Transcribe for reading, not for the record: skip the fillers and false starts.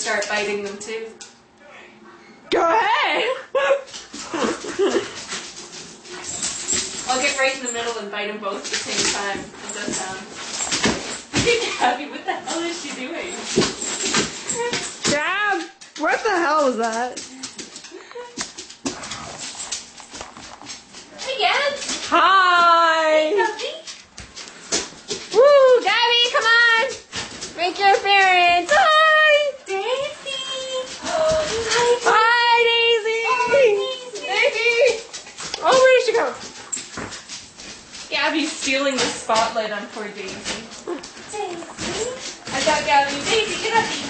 start biting them too. Go ahead! I'll get right in the middle and bite them both at the same time. How's that sound? Gaby, what the hell is she doing? Gab! What the hell was that? Hey, Gab! Hi! Gaby! Woo! Gaby, come on! Make your appearance! Hi! Daisy! Hi, Daisy! Daisy! Oh, where did she go? Gaby's stealing the spotlight on poor Daisy. Daisy! I got Gaby. Daisy, get up!